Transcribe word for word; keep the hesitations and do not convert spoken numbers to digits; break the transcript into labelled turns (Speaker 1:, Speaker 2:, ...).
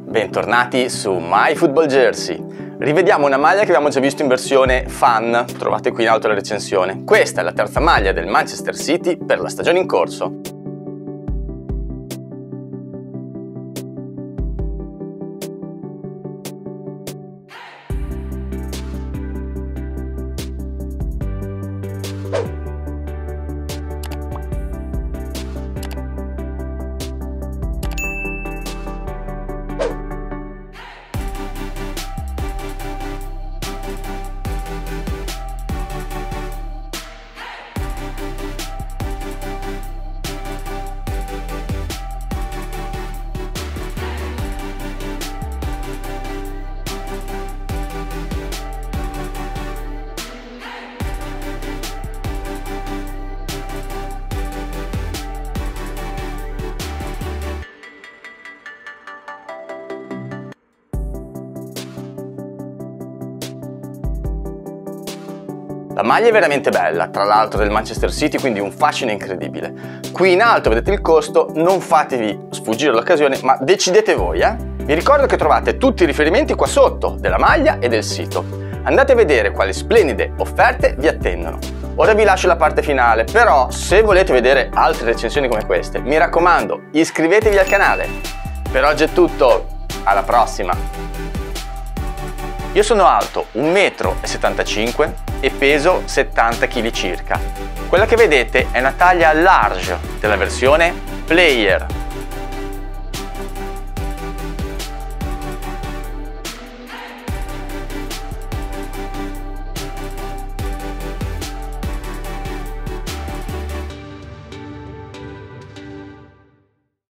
Speaker 1: Bentornati su MyFootballJersey. Rivediamo una maglia che abbiamo già visto in versione fan, trovate qui in alto la recensione. Questa è la terza maglia del Manchester City per la stagione in corso. La maglia è veramente bella, tra l'altro del Manchester City, quindi un fascino incredibile. Qui in alto vedete il costo, non fatevi sfuggire l'occasione, ma decidete voi, eh? Vi ricordo che trovate tutti i riferimenti qua sotto, della maglia e del sito. Andate a vedere quali splendide offerte vi attendono. Ora vi lascio la parte finale, però se volete vedere altre recensioni come queste, mi raccomando, iscrivetevi al canale. Per oggi è tutto, alla prossima! Io sono alto un metro e settantacinque e peso settanta chili circa. Quella che vedete è una taglia large della versione Player.